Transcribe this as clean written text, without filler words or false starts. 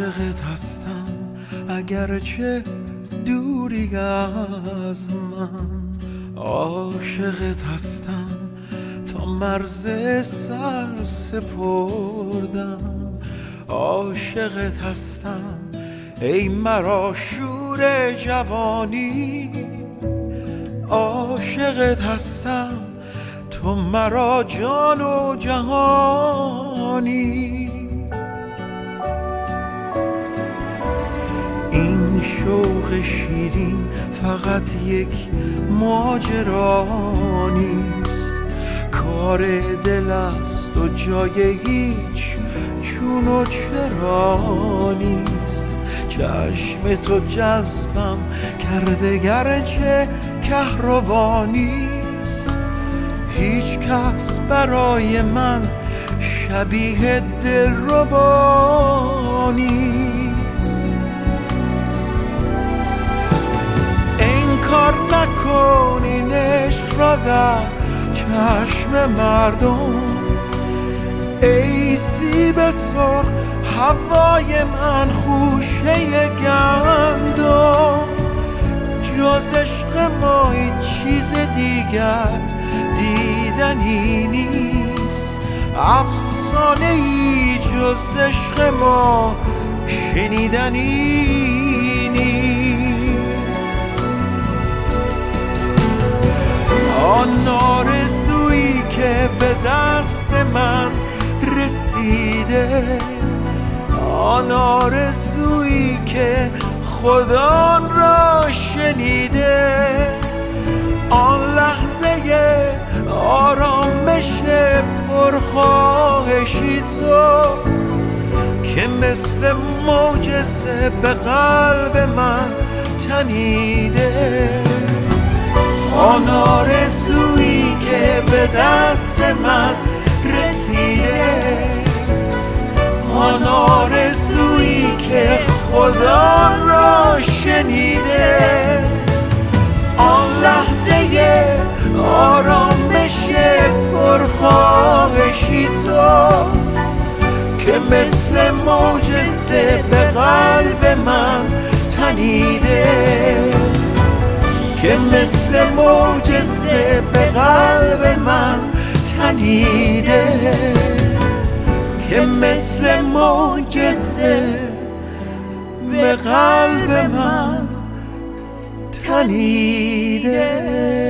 عاشقت هستم اگرچه دوری از من، عاشقت هستم تا مرز سر سپردم، عاشقت هستم ای مرا شور جوانی، عاشقت هستم تو مرا جان و جهانی. این شوق شیرین فقط یک ماجرا نیست، کار دل است و جای هیچ چون و چرا نیست. چشم تو جذبم کرده گرچه کهربا نیست، هیچ کس برای من شبیه دلربا نیست. انکار نکن این عشق را در چشم مردم، ای سیب سرخ هوای من خوشه گندم، جز عشق ما هیچ چیز دیگر دیدنی نیست، افسانه ای جز عشق ما شنیدنی نیست. آن آرزویی که به دست من رسیده، آن آرزویی که خدا را شنیده، آن لحظه آرامش پرخواهشی تو که مثل معجزه به قلب من تنیده، آن آرزویی که به دست من رسیده، آن آرزویی که خدا را شنیده، آن لحظه آرامش پرخواهشی تو که مثل معجزه به قلب من تنیده، که مثل معجزه به قلب من تنیده، که مثل معجزه به قلب من تنیده.